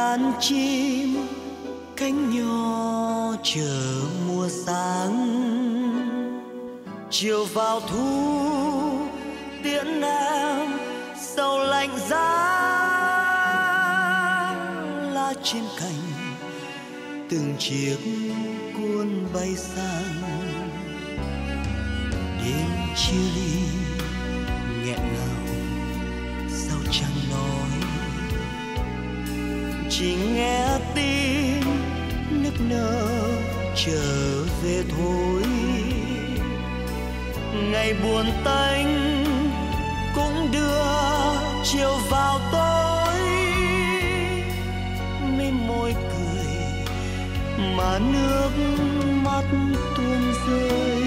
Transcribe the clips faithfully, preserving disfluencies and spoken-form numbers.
đàn chim cánh nhỏ chờ mùa sáng. Chiều vào thu tiễn em sầu lạnh giá, lá trên cành từng chiếc cuốn bay sang. Đêm chia ly nghẹn ngào sao chẳng nói, chỉ nghe tin nức nở trở về thôi. Ngày buồn tênh cũng đưa chiều vào tối, mê môi cười mà nước mắt tuôn rơi.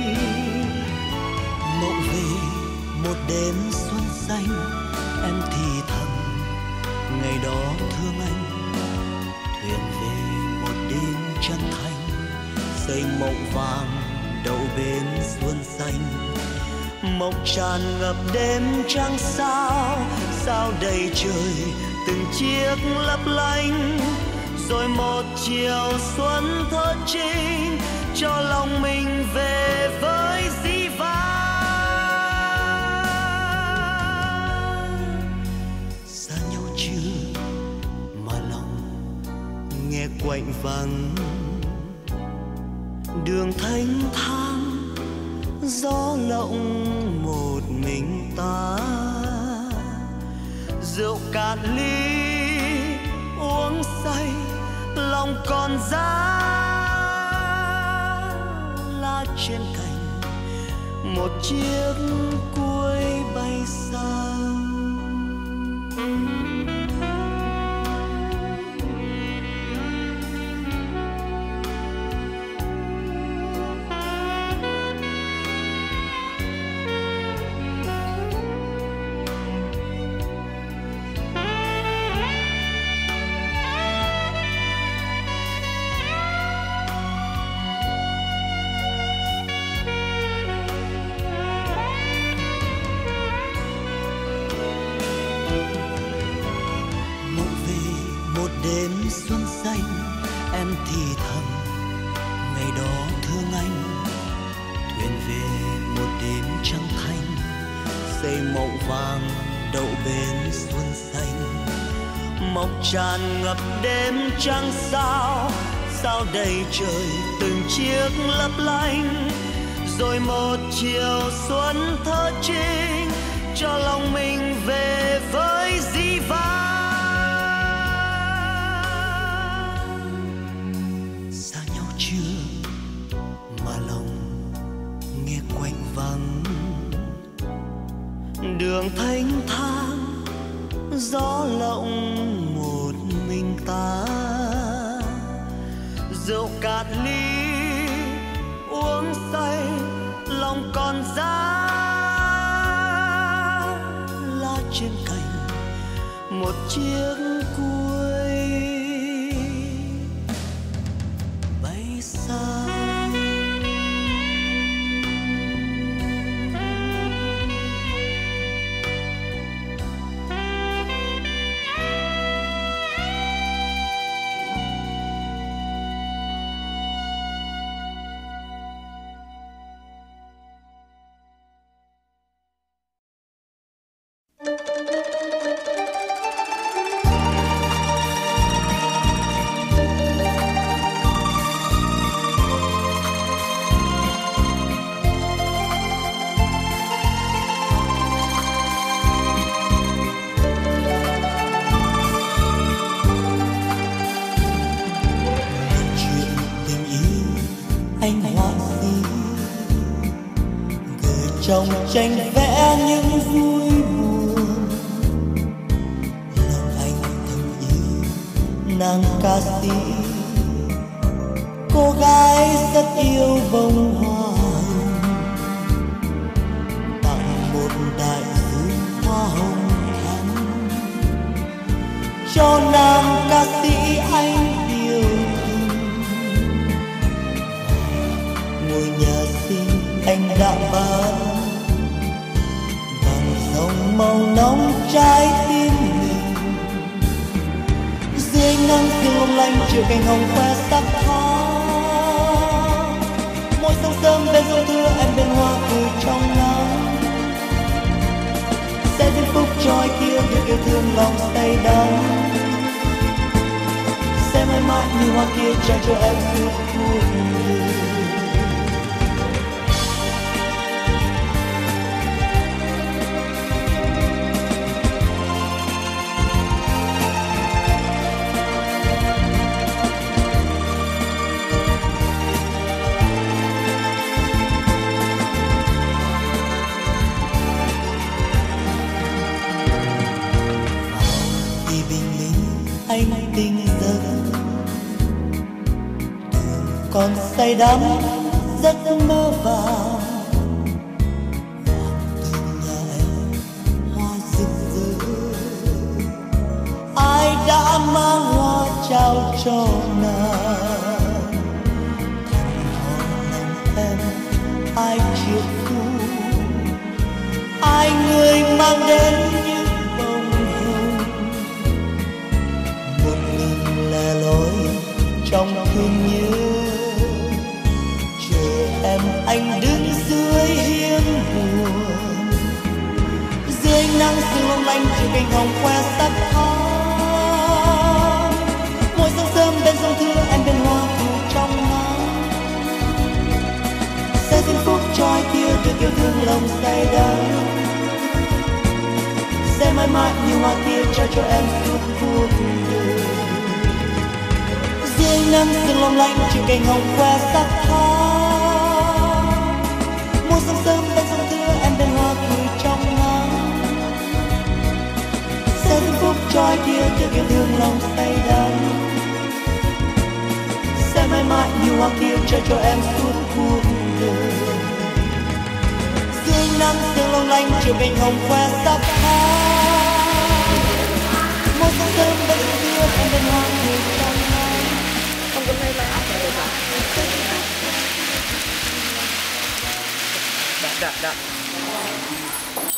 Mộng về một đêm xuân xanh, em thì thầm ngày đó thương anh. Thuyền về một đêm chân thành, xây mộng vàng đậu bên xuân xanh. Mộng tràn ngập đêm trăng sao, sao đầy trời từng chiếc lấp lánh. Rồi một chiều xuân thơ trinh cho lòng mình về với dĩ vãng. Xa nhau chưa mà lòng nghe quạnh vắng, đường thanh thang gió lộng một mình ta. Rượu cạn ly uống say lòng còn giá, lá trên cành một chiếc cuối bay sang. Đêm xuân xanh em thì thầm ngày đó thương anh. Thuyền về một đêm trăng thanh, xây mộng vàng đậu bên xuân xanh. Mộng tràn ngập đêm trăng sao, sao đầy trời từng chiếc lấp lánh. Rồi một chiều xuân thơ trinh cho lòng mình về với dĩ vãng. Đường thanh thang gió lộng một mình ta. Rượu cạn ly uống say lòng còn giá, lá trên cành một chiếc cuối bay xa. Trong tranh vẽ những vui buồn, lòng anh thầm yêu nàng ca sĩ, cô gái rất yêu bông hoa hồng, tặng một đại dương hoa hồng thắm cho nàng ca sĩ anh yêu thương. Ngôi nhà xinh anh đã bán bằng dòng màu nóng trái tim mình. dưới nắng sương long lanh chiều cành hồng khoe sắc thái. Mỗi sáng sớm bên dòng thưa em bên hoa cười trong nắng, sẽ diễm phúc cho ai kia được yêu thương lòng say đắm, sẽ mãi mãi như hoa kia trao cho em suốt cuộc đời. Anh tình giấc còn say đắm giấc mơ vàng, từng nhà em hoa rực rỡ, ai đã mang hoa trao cho nàng, thành hồn lòng em ai chịu thu, ai người mang đến những bông hồng, một lần lẻ loi trong thương nhớ, chờ em anh đứng dưới hiên buồn, dưới nắng sương long lanh chiều cành hồng khoe sắc thái. Mỗi sáng sớm bên dòng thưa em bên hoa cười trong nắng, sẽ diễm phúc cho ai kia được yêu thương lòng say đắm, sẽ mãi mãi như hoa kia trao cho em suốt cuộc đời. Dưới nắng sương long lanh chiều cành hồng khoe sắc thái. Mỗi sáng sớm bên dòng thưa em bên hoa cười trong nắng, sẽ diễm phúc cho ai kia được yêu thương lòng say đắm, sẽ mãi mãi như hoa kia trao cho em suốt cuộc đời. Dưới nắng sương long lanh chiều cành hồng khoe sắc thái. Mỗi sáng sớm bên dòng thưa em bên hoa cười trong nắng. Không có mấy bài áp lại được hả? Đã, đã, đã.